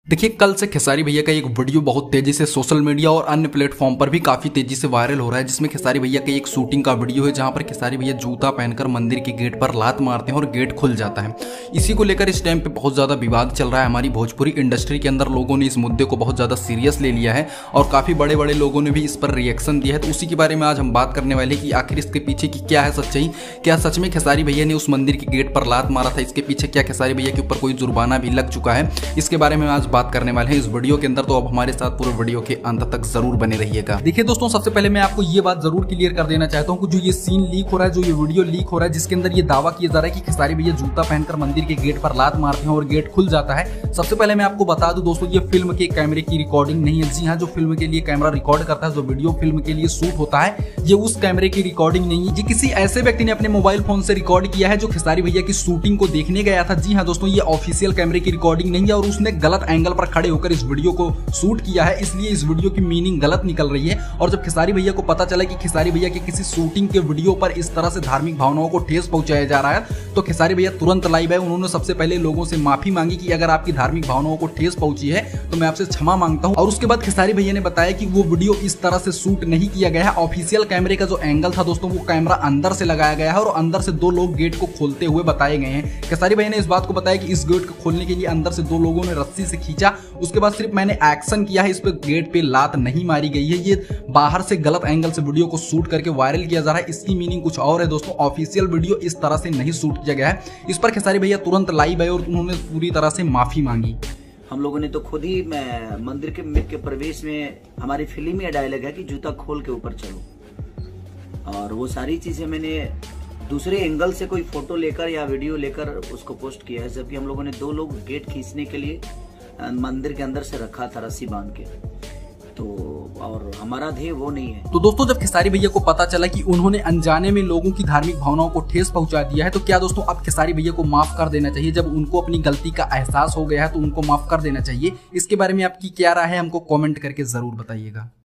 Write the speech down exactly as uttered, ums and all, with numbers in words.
देखिए, कल से खेसारी भैया का एक वीडियो बहुत तेजी से सोशल मीडिया और अन्य प्लेटफॉर्म पर भी काफी तेजी से वायरल हो रहा है, जिसमें खेसारी भैया का एक शूटिंग का वीडियो है जहां पर खेसारी भैया जूता पहनकर मंदिर के गेट पर लात मारते हैं और गेट खुल जाता है। इसी को लेकर इस टाइम पे बहुत ज्यादा विवाद चल रहा है। हमारी भोजपुरी इंडस्ट्री के अंदर लोगों ने इस मुद्दे को बहुत ज्यादा सीरियस ले लिया है और काफी बड़े बड़े लोगों ने भी इस पर रिएक्शन दिया है। तो उसी के बारे में आज हम बात करने वाले कि आखिर इसके पीछे की क्या है सच्चाई। क्या सच में खेसारी भैया ने उस मंदिर के गेट पर लात मारा था? इसके पीछे क्या खेसारी भैया के ऊपर कोई जुर्माना भी लग चुका है? इसके बारे में आज बात करने वाले हैं इस वीडियो के अंदर। तो अब हमारे साथ पूरे वीडियो के अंत तक जरूर बने रहिएगा। देखिए दोस्तों, सबसे पहले मैं आपको ये बात जरूर क्लियर कर देना चाहता हूं कि जो ये सीन लीक हो रहा है, जो ये वीडियो लीक हो रहा है, जिसके अंदर ये दावा किया जा रहा है कि खेसारी भैया जूता पहनकर मंदिर के गेट पर लात मारते हैं और गेट खुल जाता है। सबसे पहले मैं आपको बता दूं दोस्तों, ये फिल्म के कैमरे की रिकॉर्डिंग नहीं है। जी हाँ, जो फिल्म के लिए कैमरा रिकॉर्ड करता है, जो वीडियो फिल्म के लिए शूट होता है, ये उस कैमरे की रिकॉर्डिंग नहीं है। ये किसी ऐसे व्यक्ति ने अपने मोबाइल फोन से रिकॉर्ड किया है जो खेसारी भैया की शूटिंग को देखने गया था। जी हाँ दोस्तों, ये ऑफिशियल कैमरे की रिकॉर्डिंग नहीं है और उसने गलत एंगल पर खड़े होकर इस वीडियो को शूट किया है, इसलिए इस वीडियो की मीनिंग गलत निकल रही है। और जब खेसारी भैया को पता चला कि खेसारी भैया के किसी शूटिंग के वीडियो पर इस तरह से धार्मिक भावनाओं को ठेस पहुंचाया जा रहा है, तो खेसारी भैया तुरंत लाइव है। उन्होंने सबसे पहले लोगों से माफी मांगी कि अगर आपकी धार्मिक भावनाओं को ठेस पहुंची है तो मैं आपसे क्षमा मांगता हूं। और उसके बाद खेसारी भैया ने बताया कि वो वीडियो इस तरह से शूट नहीं किया गया है। ऑफिशियल कैमरे का जो एंगल था दोस्तों, वो कैमरा अंदर से लगाया गया है और अंदर से दो लोग गेट को खोलते हुए बताए गए हैं। खेसारी भैया ने इस बात को बताया कि इस गेट को खोलने के लिए अंदर से दो लोगों ने रस्सी से खींचा, उसके बाद सिर्फ मैंने एक्शन किया है, इस पे गेट पे लात नहीं मारी गई है। ये बाहर से गलत एंगल से वीडियो को शूट करके वायरल किया जा रहा है। इसकी मीनिंग कुछ और है दोस्तों। ऑफिशियल वीडियो इस तरह से नहीं शूट किया गया है। इस पर खेसारी भैया तुरंत लाइव है और उन्होंने पूरी तरह से माफी मांगी। हम लोगों ने तो खुद ही मैं मंदिर के, के प्रवेश में हमारी फिल्म में डायलॉग है कि जूता खोल के ऊपर चलो, और वो सारी चीजें मैंने दूसरे एंगल से कोई फोटो लेकर या वीडियो लेकर उसको पोस्ट किया है, जबकि हम लोगों ने दो लोग गेट खींचने के लिए मंदिर के अंदर से रखा था रस्सी बांध के, तो और हमारा ध्येय वो नहीं है। तो दोस्तों, जब खेसारी भैया को पता चला कि उन्होंने अनजाने में लोगों की धार्मिक भावनाओं को ठेस पहुंचा दिया है, तो क्या दोस्तों अब खेसारी भैया को माफ कर देना चाहिए? जब उनको अपनी गलती का एहसास हो गया है तो उनको माफ कर देना चाहिए। इसके बारे में आपकी क्या राय है, हमको कमेंट करके जरूर बताइएगा।